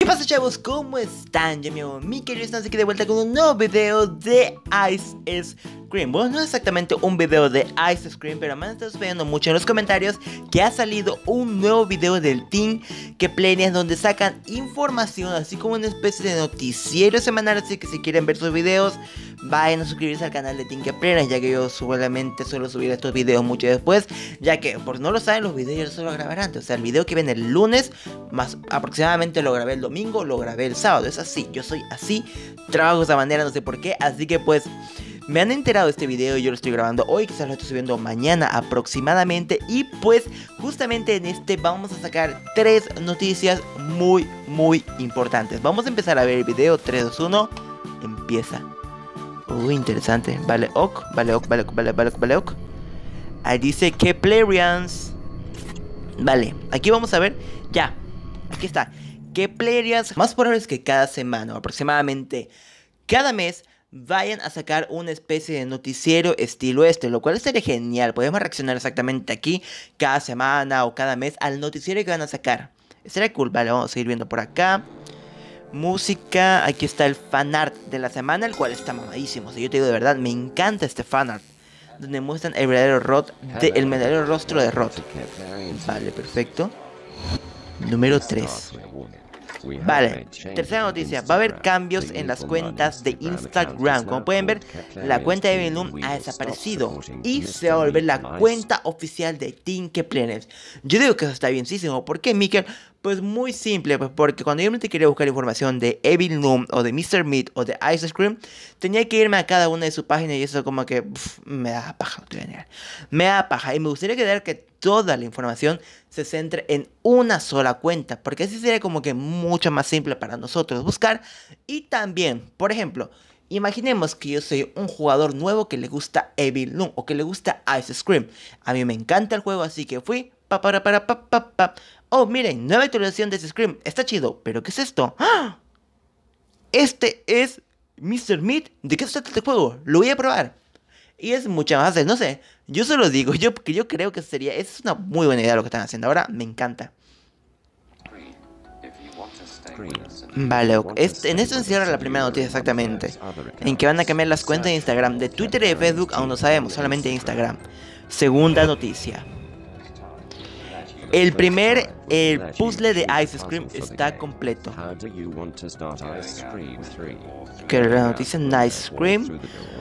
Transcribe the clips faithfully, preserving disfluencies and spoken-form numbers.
¿Qué pasa, chavos? ¿Cómo están? Yo me llamo Mikel y estamos aquí de vuelta con un nuevo video de Ice Scream. Bueno, no es exactamente un video de Ice Scream, pero me han estado pidiendo mucho en los comentarios que ha salido un nuevo video del Team Keplerians donde sacan información, así como una especie de noticiero semanal. Así que si quieren ver sus videos, vayan a suscribirse al canal de Team Keplerians, ya que yo solamente suelo subir estos videos mucho después, ya que por si no lo saben, los videos yo solo grabar antes. O sea, el video que ven el lunes, más aproximadamente lo grabé el domingo, lo grabé el sábado. Es así, yo soy así, trabajo de esa manera, no sé por qué. Así que pues me han enterado de este video y yo lo estoy grabando hoy, quizás lo estoy subiendo mañana aproximadamente. Y pues justamente en este vamos a sacar tres noticias muy muy importantes. Vamos a empezar a ver el video. Tres, dos, uno, empieza. Uy, interesante. Vale, ok, vale, ok, vale, ok, vale, vale, ok, vale, ok. Ahí dice Keplerians. Vale, aquí vamos a ver. Ya, aquí está. Keplerians, más probable es que cada semana o aproximadamente cada mes vayan a sacar una especie de noticiero estilo este, lo cual estaría genial. Podemos reaccionar exactamente aquí cada semana o cada mes al noticiero que van a sacar. Estaría cool. Vale, vamos a seguir viendo por acá. Música, aquí está el fanart de la semana, el cual está mamadísimo. O sea, yo te digo de verdad, me encanta este fanart, donde muestran el verdadero Rod, de, el verdadero rostro de Rod. Vale, perfecto. Número tres. Vale, tercera noticia. Va a haber cambios en las cuentas de Instagram. Como pueden ver, la cuenta de Evilnoom ha desaparecido y se va a volver la cuenta oficial de Team Keplerians. Yo digo que eso está bienísimo. ¿Por qué, Mikel? Pues muy simple, pues porque cuando yo me quería buscar información de Evilnoom o de mister Meat o de Ice Scream, tenía que irme a cada una de sus páginas y eso como que uf, me da paja, no te voy a negar. Me da paja y me gustaría quedar que toda la información se centre en una sola cuenta, porque así sería como que mucho más simple para nosotros buscar. Y también, por ejemplo, imaginemos que yo soy un jugador nuevo que le gusta Evilnoom o que le gusta Ice Scream. A mí me encanta el juego, así que fui pa para para pa pa pa. Oh, miren, nueva actualización de Ice Scream. Está chido, pero ¿qué es esto? ¡Ah! Este es mister Meat. ¿De qué se trata este juego? Lo voy a probar. Y es mucho más fácil, no sé. Yo solo digo, yo, que yo creo que sería... Es una muy buena idea lo que están haciendo ahora. Me encanta. Vale, este, en esto encierra la primera noticia exactamente. En que van a cambiar las cuentas de Instagram. De Twitter y de Facebook aún no sabemos, solamente de Instagram. Segunda noticia. El primer el puzzle de Ice Scream está completo. Que la noticia en Ice Scream.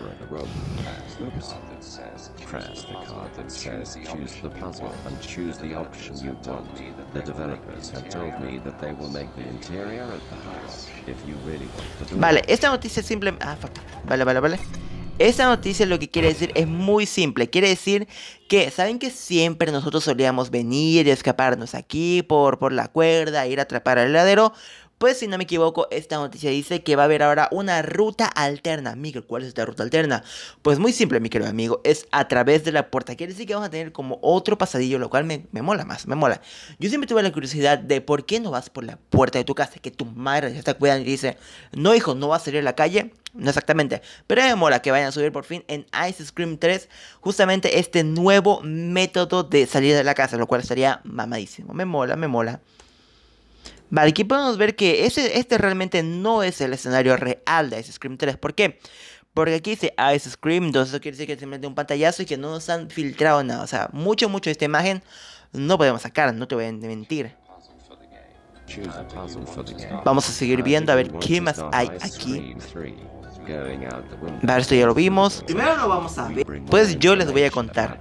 Press the card that says choose the puzzle and choose the option you want. The developers have told me that they will make the interior at the house if you really want to do. Vale, esta noticia es simple. Ah, fuck. Vale, vale, vale. Esta noticia lo que quiere decir es muy simple. Quiere decir que, ¿saben que siempre nosotros solíamos venir y escaparnos aquí por, por la cuerda, ir a atrapar al heladero? Pues si no me equivoco, esta noticia dice que va a haber ahora una ruta alterna. Mikel, ¿cuál es esta ruta alterna? Pues muy simple, mi querido amigo, es a través de la puerta. Quiere decir que vamos a tener como otro pasadillo, lo cual me, me mola más, me mola. Yo siempre tuve la curiosidad de por qué no vas por la puerta de tu casa, que tu madre ya está cuidando y dice, no hijo, no vas a salir a la calle. No exactamente, pero me mola que vayan a subir por fin en Ice Scream tres justamente este nuevo método de salir de la casa, lo cual estaría mamadísimo. Me mola, me mola. Vale, aquí podemos ver que ese, este realmente no es el escenario real de Ice Scream tres. ¿Por qué? Porque aquí dice Ice Scream dos, eso quiere decir que es simplemente un pantallazo y que no nos han filtrado nada. O sea, mucho, mucho de esta imagen no podemos sacar, no te voy a mentir. Vamos a seguir viendo a ver qué más hay aquí. Vale, esto ya lo vimos. Primero lo vamos a ver, pues yo les voy a contar.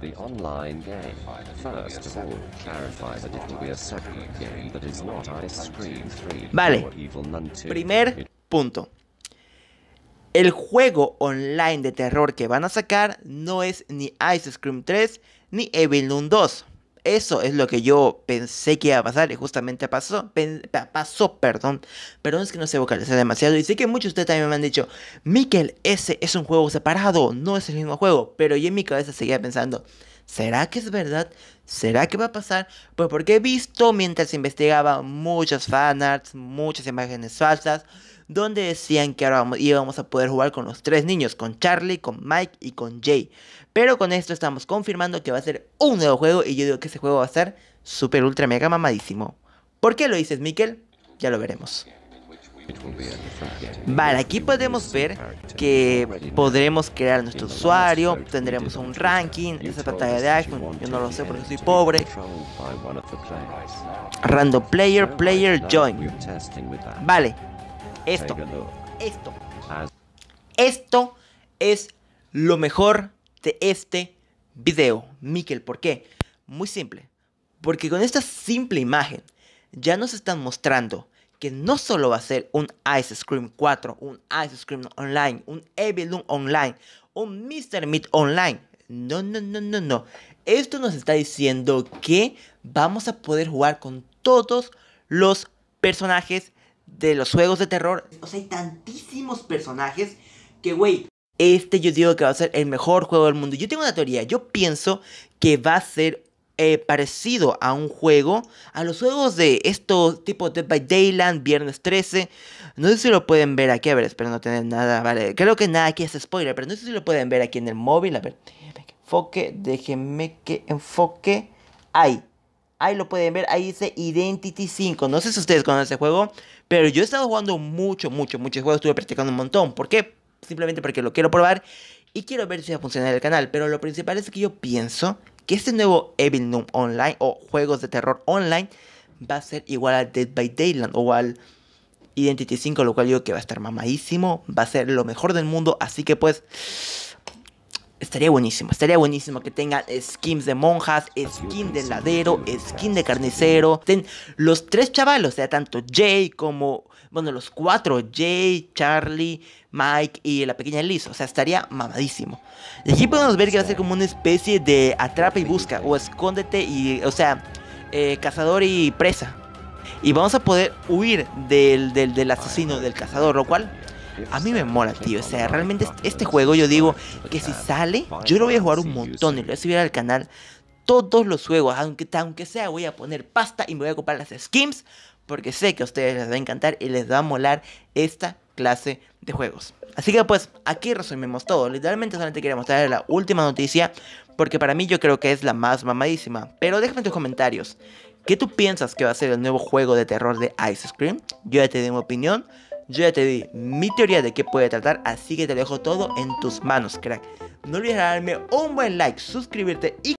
Vale, primer punto. El juego online de terror que van a sacar no es ni Ice Scream tres ni Evilnoom dos. Eso es lo que yo pensé que iba a pasar y justamente pasó, pasó, perdón. Perdón, es que no sé vocalizar demasiado. Y sé que muchos de ustedes también me han dicho, Mikel, ese es un juego separado, no es el mismo juego. Pero yo en mi cabeza seguía pensando, ¿será que es verdad? ¿Será que va a pasar? Pues porque he visto mientras investigaba muchos fanarts, muchas imágenes falsas, donde decían que ahora vamos, íbamos a poder jugar con los tres niños, con Charlie, con Mike y con Jay. Pero con esto estamos confirmando que va a ser un nuevo juego y yo digo que ese juego va a ser super ultra mega mamadísimo. ¿Por qué lo dices, Mikel? Ya lo veremos. Vale, aquí podemos ver que podremos crear nuestro usuario, tendremos un ranking, esa pantalla de iPhone, yo no lo sé porque soy pobre. Random player, player join. Vale, esto, esto, esto es lo mejor de este video. Mikel, ¿por qué? Muy simple, porque con esta simple imagen ya nos están mostrando que no solo va a ser un Ice Scream cuatro, un Ice Scream Online, un Evil Loom Online, un mister Meat Online. No, no, no, no, no. Esto nos está diciendo que vamos a poder jugar con todos los personajes de los juegos de terror. O sea, hay tantísimos personajes que, güey, este yo digo que va a ser el mejor juego del mundo. Yo tengo una teoría. Yo pienso que va a ser Eh, parecido a un juego, a los juegos de estos tipo Dead by Daylight, Viernes trece. No sé si lo pueden ver aquí, a ver, espero no tener nada, vale, creo que nada aquí es spoiler, pero no sé si lo pueden ver aquí en el móvil. A ver, déjenme que enfoque, déjenme que enfoque. Ahí, ahí lo pueden ver, ahí dice Identity cinco. No sé si ustedes conocen ese juego, pero yo he estado jugando mucho, mucho, mucho juego, estuve practicando un montón. ¿Por qué? Simplemente porque lo quiero probar y quiero ver si va a funcionar el canal. Pero lo principal es que yo pienso que este nuevo Evil Loom Online o juegos de terror online va a ser igual a Dead by Daylight o al Identity cinco, lo cual yo digo que va a estar mamadísimo, va a ser lo mejor del mundo, así que pues estaría buenísimo, estaría buenísimo que tengan skins de monjas, skin de ladero, skin de carnicero, ten los tres chavalos, o sea, tanto Jay como, bueno, los cuatro, Jay, Charlie, Mike y la pequeña Liz, o sea, estaría mamadísimo. Y aquí podemos ver que va a ser como una especie de atrapa y busca, o escóndete y, o sea, eh, cazador y presa. Y vamos a poder huir del, del, del asesino, del cazador, lo cual a mí me mola, tío. O sea, realmente este juego yo digo que si sale, yo lo voy a jugar un montón y lo voy a subir al canal. Todos los juegos, aunque, aunque sea, voy a poner pasta y me voy a comprar las skins, porque sé que a ustedes les va a encantar y les va a molar esta clase de juegos. Así que pues aquí resumimos todo. Literalmente solamente quería mostrar la última noticia, porque para mí yo creo que es la más mamadísima. Pero déjame en tus comentarios, ¿qué tú piensas que va a ser el nuevo juego de terror de Ice Scream? Yo ya te di mi opinión, yo ya te di mi teoría de qué puede tratar, así que te dejo todo en tus manos, crack. No olvides darme un buen like, suscribirte y